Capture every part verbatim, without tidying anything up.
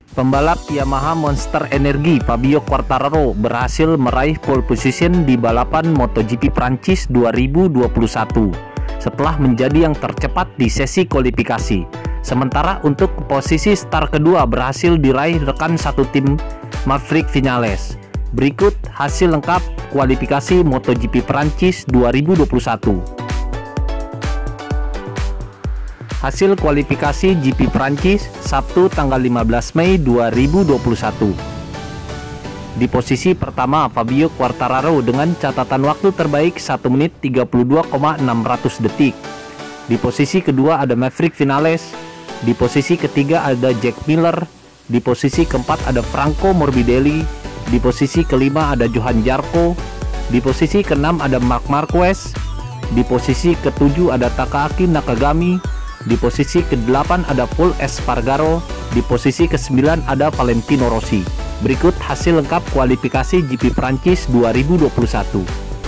Pembalap Yamaha Monster Energi Fabio Quartararo berhasil meraih pole position di balapan MotoGP Prancis dua ribu dua puluh satu setelah menjadi yang tercepat di sesi kualifikasi. Sementara untuk posisi start kedua berhasil diraih rekan satu tim Maverick Viñales. Berikut hasil lengkap kualifikasi MotoGP Prancis dua ribu dua puluh satu. Hasil kualifikasi G P Prancis Sabtu tanggal lima belas Mei dua ribu dua puluh satu. Di posisi pertama Fabio Quartararo dengan catatan waktu terbaik satu menit tiga puluh dua koma enam ratus detik. Di posisi kedua ada Maverick Viñales. Di posisi ketiga ada Jack Miller. Di posisi keempat ada Franco Morbidelli. Di posisi kelima ada Johan Zarco. Di posisi keenam ada Marc Marquez. Di posisi ketujuh ada Takaaki Nakagami. Di posisi kedelapan ada Pol Espargaro. Di posisi kesembilan ada Valentino Rossi. Berikut hasil lengkap kualifikasi G P Prancis dua ribu dua puluh satu.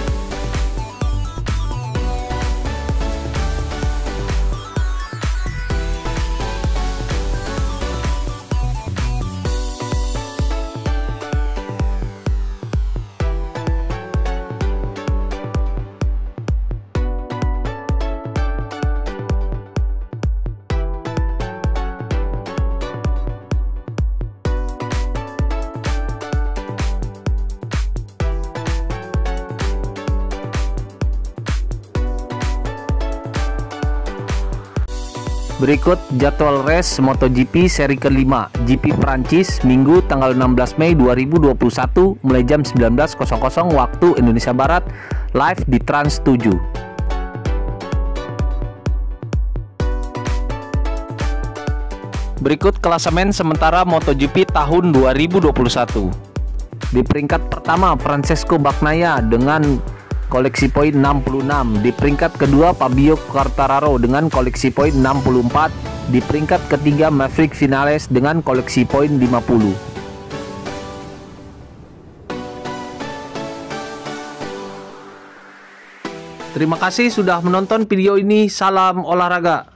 Berikut jadwal race MotoGP seri kelima G P Prancis Minggu tanggal enam belas Mei dua ribu dua puluh satu mulai jam sembilan belas waktu Indonesia Barat, live di Trans tujuh. Berikut klasemen sementara MotoGP tahun dua ribu dua puluh satu. Di peringkat pertama Francesco Bagnaia dengan koleksi poin enam puluh enam. Di peringkat kedua Fabio Quartararo dengan koleksi poin enam puluh empat. Di peringkat ketiga Maverick Viñales dengan koleksi poin lima puluh. Terima kasih sudah menonton video ini. Salam olahraga.